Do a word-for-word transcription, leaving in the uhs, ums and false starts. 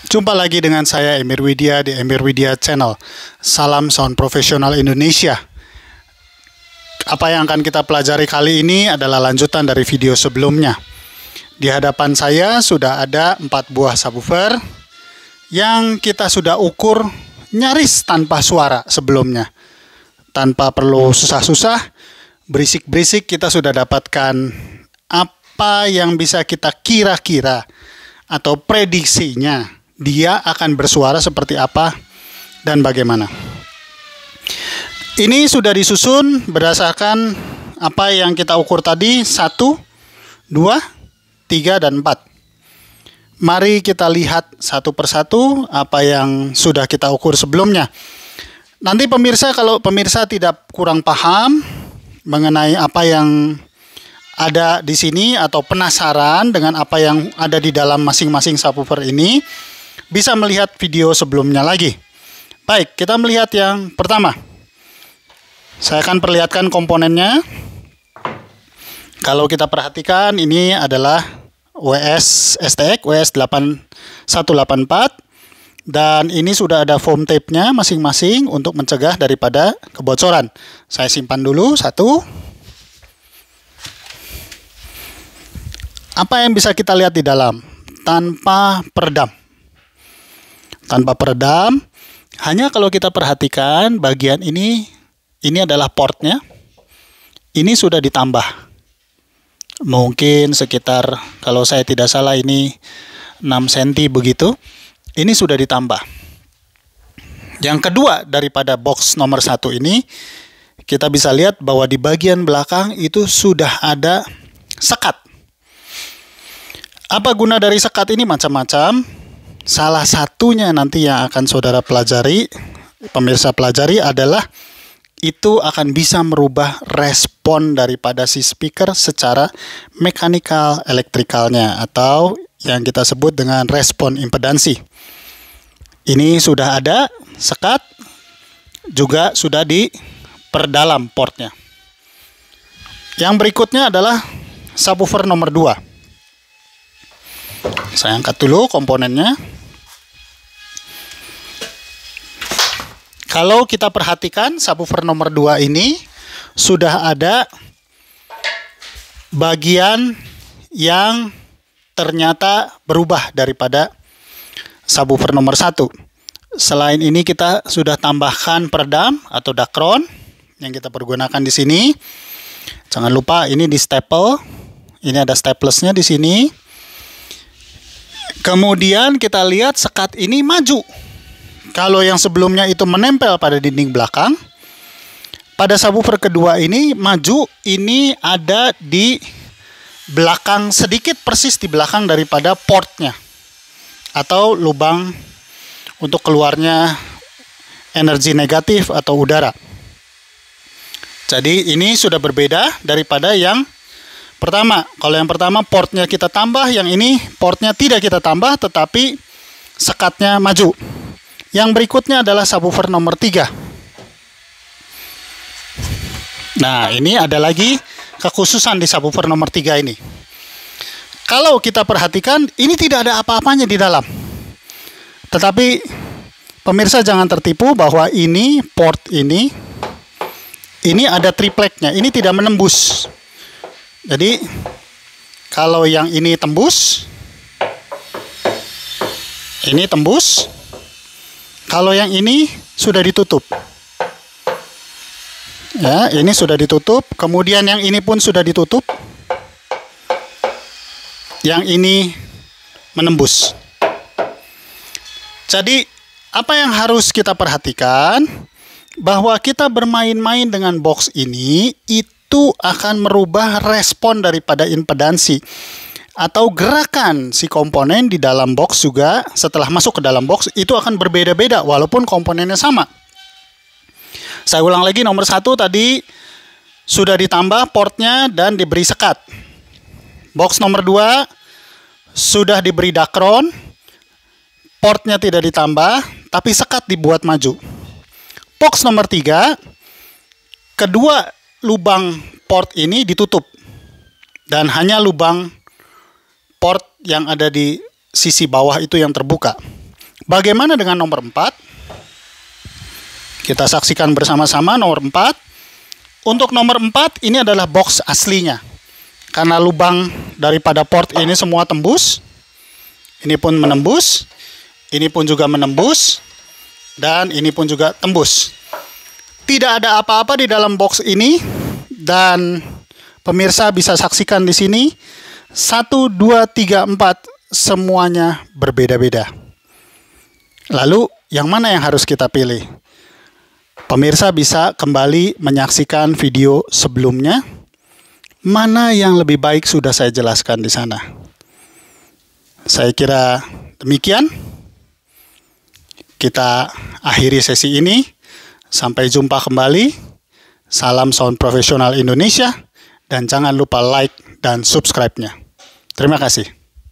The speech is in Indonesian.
Jumpa lagi dengan saya Emir Widya di Emir Widya Channel. Salam sound profesional Indonesia. Apa yang akan kita pelajari kali ini adalah lanjutan dari video sebelumnya. Di hadapan saya sudah ada empat buah subwoofer yang kita sudah ukur nyaris tanpa suara sebelumnya. Tanpa perlu susah-susah, berisik-berisik kita sudah dapatkan apa yang bisa kita kira-kira atau prediksinya. Dia akan bersuara seperti apa dan bagaimana. Ini sudah disusun berdasarkan apa yang kita ukur tadi, satu, dua, tiga, dan empat. Mari kita lihat satu persatu apa yang sudah kita ukur sebelumnya. Nanti pemirsa, kalau pemirsa tidak kurang paham mengenai apa yang ada di sini atau penasaran dengan apa yang ada di dalam masing-masing subwoofer ini, bisa melihat video sebelumnya lagi. Baik, kita melihat yang pertama. Saya akan perlihatkan komponennya. Kalau kita perhatikan, ini adalah W S S T X W S delapan satu delapan empat. Dan ini sudah ada foam tape-nya masing-masing untuk mencegah daripada kebocoran. Saya simpan dulu, satu. Apa yang bisa kita lihat di dalam? Tanpa peredam. Tanpa peredam, hanya kalau kita perhatikan bagian ini, ini adalah portnya. Ini sudah ditambah. Mungkin sekitar, kalau saya tidak salah ini enam sentimeter begitu. Ini sudah ditambah. Yang kedua daripada box nomor satu ini, kita bisa lihat bahwa di bagian belakang itu sudah ada sekat. Apa guna dari sekat ini? Macam-macam. Salah satunya nanti yang akan saudara pelajari, pemirsa pelajari adalah itu akan bisa merubah respon daripada si speaker secara mekanikal elektrikalnya atau yang kita sebut dengan respon impedansi. Ini sudah ada sekat, juga sudah diperdalam portnya. Yang berikutnya adalah subwoofer nomor dua. Saya angkat dulu komponennya. Kalau kita perhatikan subwoofer nomor dua ini sudah ada bagian yang ternyata berubah daripada subwoofer nomor satu. Selain ini kita sudah tambahkan peredam atau Dacron yang kita pergunakan di sini. Jangan lupa ini di staple. Ini ada staplesnya di sini. Kemudian kita lihat sekat ini maju. Kalau yang sebelumnya itu menempel pada dinding belakang, pada subwoofer kedua ini maju, ini ada di belakang, sedikit persis di belakang daripada portnya atau lubang untuk keluarnya energi negatif atau udara. Jadi ini sudah berbeda daripada yang pertama. Kalau yang pertama portnya kita tambah, yang ini portnya tidak kita tambah tetapi sekatnya maju. Yang berikutnya adalah subwoofer nomor tiga. Nah, ini ada lagi kekhususan di subwoofer nomor tiga ini. Kalau kita perhatikan, ini tidak ada apa-apanya di dalam. Tetapi pemirsa jangan tertipu bahwa ini port ini ini ada tripleknya. Ini tidak menembus. Jadi kalau yang ini tembus, ini tembus. Kalau yang ini sudah ditutup. Ya, ini sudah ditutup. Kemudian yang ini pun sudah ditutup. Yang ini menembus. Jadi, apa yang harus kita perhatikan? Bahwa kita bermain-main dengan box ini, itu akan merubah respon daripada impedansi. Atau gerakan si komponen di dalam box juga setelah masuk ke dalam box itu akan berbeda-beda walaupun komponennya sama. Saya ulang lagi, nomor satu tadi sudah ditambah portnya dan diberi sekat. Box nomor dua sudah diberi Dacron, portnya tidak ditambah tapi sekat dibuat maju. Box nomor tiga, kedua lubang port ini ditutup dan hanya lubang port yang ada di sisi bawah itu yang terbuka. Bagaimana dengan nomor empat? Kita saksikan bersama-sama nomor empat. Untuk nomor empat, ini adalah box aslinya. Karena lubang daripada port ini semua tembus. Ini pun menembus. Ini pun juga menembus. Dan ini pun juga tembus. Tidak ada apa-apa di dalam box ini. Dan pemirsa bisa saksikan di sini. satu, dua, tiga, empat. Semuanya berbeda-beda. Lalu, yang mana yang harus kita pilih? Pemirsa bisa kembali menyaksikan video sebelumnya. Mana yang lebih baik sudah saya jelaskan di sana. Saya kira demikian. Kita akhiri sesi ini. Sampai jumpa kembali. Salam sound profesional Indonesia. Dan jangan lupa like dan subscribe-nya. Terima kasih.